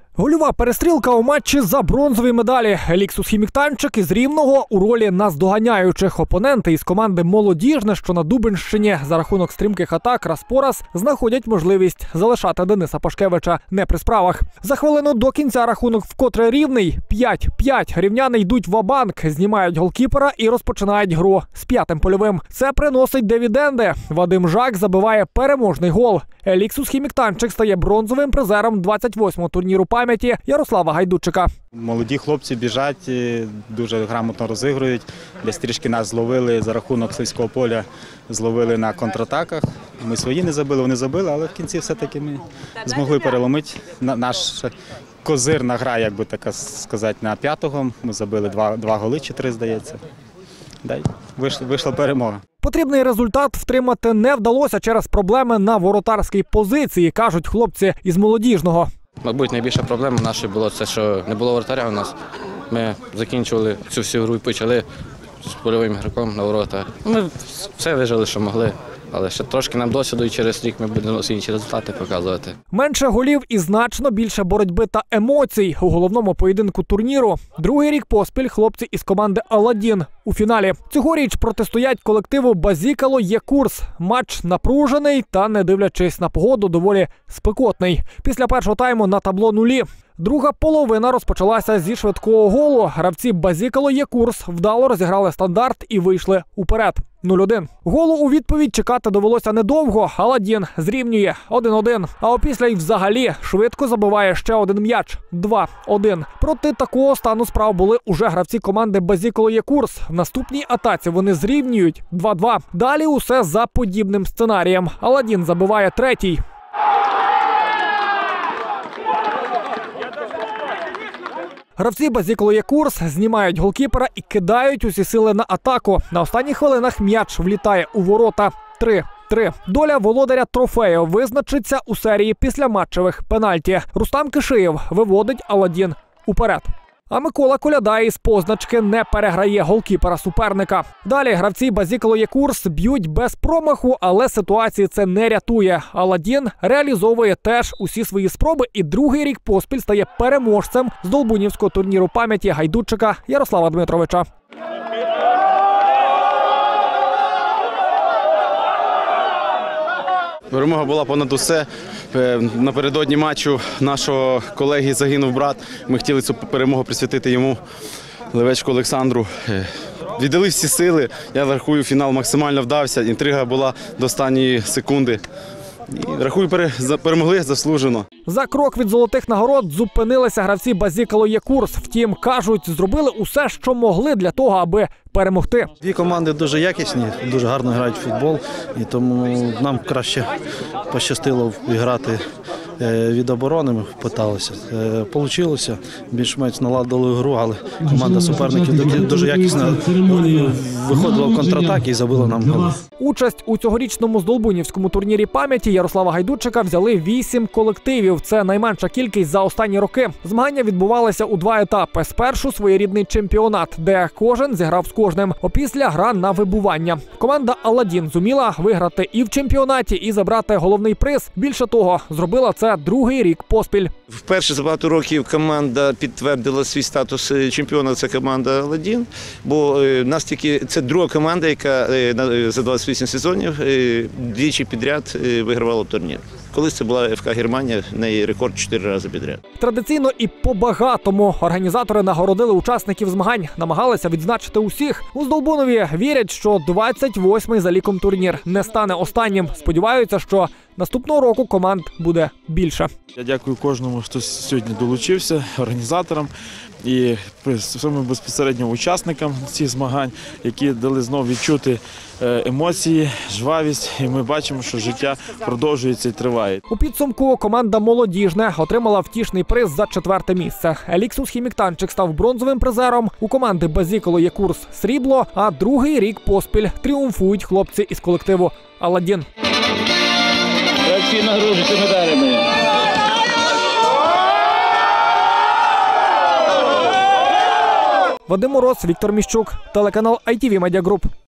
Гольова перестрілка у матчі за бронзові медалі. Еліксус Хіміктанчик із Рівного у ролі наздоганяючих. Опоненти із команди «Молодіжне», що на Дубенщині, за рахунок стрімких атак раз по раз знаходять можливість залишати Дениса Пашкевича не при справах. За хвилину до кінця рахунок вкотре рівний. 5-5. Рівняни йдуть ва-банк, знімають голкіпера і розпочинають гру з п'ятим польовим. Це приносить дивіденди. Вадим Жак забиває переможний гол. Еліксус Хіміктанчик стає бронзовим призером 28-го турніру пам'яті Ярослава Гайдучика. Молоді хлопці біжать, дуже грамотно розігрують. Десь трішки нас зловили за рахунок сільського поля, зловили на контратаках. Ми свої не забили, вони забили, але в кінці все-таки ми змогли переломити. Наш козирна гра, як би так сказати, на п'ятого. Ми забили два голи чи 3, здається. Вийшла перемога. Потрібний результат втримати не вдалося через проблеми на воротарській позиції, кажуть хлопці із Молодіжного. Мабуть, найбільша проблема наша була це, що не було воротаря у нас. Ми закінчували цю всю гру і почали з польовим ігроком на ворота. Ми все вижили, що могли. Але ще трошки нам досвіду і через рік ми будемо інші результати показувати. Менше голів і значно більше боротьби та емоцій у головному поєдинку турніру. Другий рік поспіль хлопці із команди «Аладдін» у фіналі. Цьогоріч протистоять колективу «Базікало Є-Курс». Матч напружений та, не дивлячись на погоду, доволі спекотний. Після першого тайму на табло нулі. Друга половина розпочалася зі швидкого голу. Гравці «Базікало Є-Курс» вдало розіграли стандарт і вийшли уперед. 0-1. Голу у відповідь чекати довелося недовго. «Аладдін» зрівнює 1-1. А опісля й взагалі швидко забиває ще один м'яч. 2-1. Проти такого стану справ були уже гравці команди «Базікало Є-Курс». В наступній атаці вони зрівнюють 2-2. Далі усе за подібним сценарієм. «Аладдін» забиває третій. Гравці «Базікало Є-Курс» знімають голкіпера і кидають усі сили на атаку. На останніх хвилинах м'яч влітає у ворота. 3-3. Доля володаря трофею визначиться у серії післяматчевих пенальті. Рустам Кишиєв виводить «Аладдін» уперед. А Микола Коляда із позначки не переграє голкіпера суперника. Далі гравці «Базікало Є-Курс» б'ють без промаху, але ситуації це не рятує. «Аладдін» реалізовує теж усі свої спроби і другий рік поспіль стає переможцем з Долбунівського турніру пам'яті Гайдучика Ярослава Дмитровича. Перемога була понад усе. Напередодні матчу нашого колеги загинув брат. Ми хотіли цю перемогу присвятити йому, Левечку Олександру. Віддали всі сили. Я рахую, фінал максимально вдався. Інтрига була до останньої секунди. І, рахую, перемогли заслужено. За крок від золотих нагород зупинилися гравці «Базікало Є-Курс». Втім, кажуть, зробили усе, що могли для того, аби перемогти. Дві команди дуже якісні, дуже гарно грають в футбол, і тому нам краще пощастило грати від оборони, ми питалися. Получилося, більш-менш наладили гру, але команда суперників дуже якісно виходила в контратаки і забила нам гол. Участь у цьогорічному Здолбунівському турнірі пам'яті Ярослава Гайдучика взяли 8 колективів. Це найменша кількість за останні роки. Змагання відбувалися у 2 етапи. Спершу своєрідний чемпіонат, де кожен зіграв з кожним. Опісля гра на вибування. Команда «Аладдін» зуміла виграти і в чемпіонаті, і забрати головний приз. Більше того, зробила це другий рік поспіль. Вперше за багато років команда підтвердила свій статус чемпіона, це команда «Аладдін», бо нас тільки це друга команда, яка за 28 сезонів двічі підряд вигравала турнір. Колись це була ФК Германія, в неї рекорд 4 рази підряд. Традиційно і по-багатому організатори нагородили учасників змагань, намагалися відзначити усіх. У Здолбунові вірять, що 28-й за ліком турнір не стане останнім. Сподіваються, що наступного року команд буде більше. Я дякую кожному, хто сьогодні долучився, організаторам і самим безпосередньо учасникам цих змагань, які дали знову відчути емоції, жвавість. І ми бачимо, що життя продовжується і триває. У підсумку команда «Молодіжне» отримала втішний приз за 4-те місце. Еліксус Хіміктанчик став бронзовим призером. У команди «Базікало Є-Курс» срібло, а другий рік поспіль тріумфують хлопці із колективу «Аладдін». Всі нагружуються медалями. Вадим Мороз, Віктор Міщук, телеканал ITV Media Group.